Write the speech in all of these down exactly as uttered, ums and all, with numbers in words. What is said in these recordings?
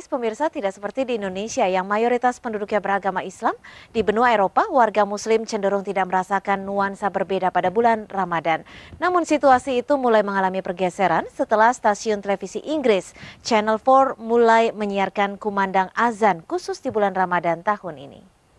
Pemirsa, tidak seperti di Indonesia yang mayoritas penduduknya beragama Islam, di benua Eropa warga Muslim cenderung tidak merasakan nuansa berbeda pada bulan Ramadan. Namun situasi itu mulai mengalami pergeseran setelah stasiun televisi Inggris Channel empat mulai menyiarkan kumandang azan khusus di bulan Ramadan tahun ini.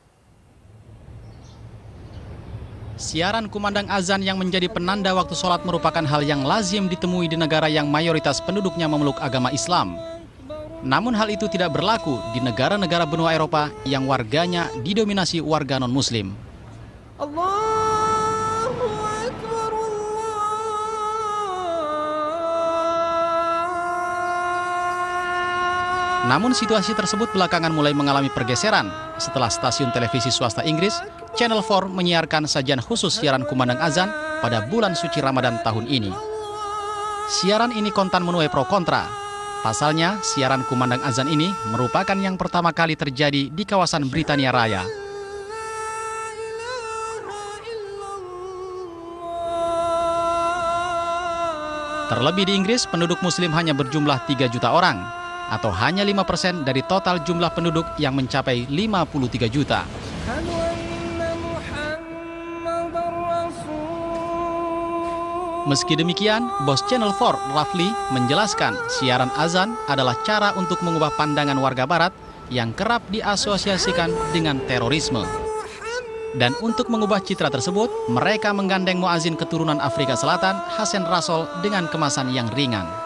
Siaran kumandang azan yang menjadi penanda waktu sholat merupakan hal yang lazim ditemui di negara yang mayoritas penduduknya memeluk agama Islam. Namun hal itu tidak berlaku di negara-negara benua Eropa yang warganya didominasi warga non-Muslim. Allahu Akbar, Allah. Namun situasi tersebut belakangan mulai mengalami pergeseran setelah stasiun televisi swasta Inggris Channel empat menyiarkan sajian khusus siaran kumandang azan pada bulan suci Ramadan tahun ini. Siaran ini kontan menuai pro kontra. Pasalnya, siaran kumandang azan ini merupakan yang pertama kali terjadi di kawasan Britania Raya. Terlebih di Inggris, penduduk Muslim hanya berjumlah tiga juta orang, atau hanya lima persen dari total jumlah penduduk yang mencapai lima puluh tiga juta. Meski demikian, bos Channel empat, Rafli, menjelaskan siaran azan adalah cara untuk mengubah pandangan warga barat yang kerap diasosiasikan dengan terorisme. Dan untuk mengubah citra tersebut, mereka menggandeng muazin keturunan Afrika Selatan, Hassan Rasul, dengan kemasan yang ringan.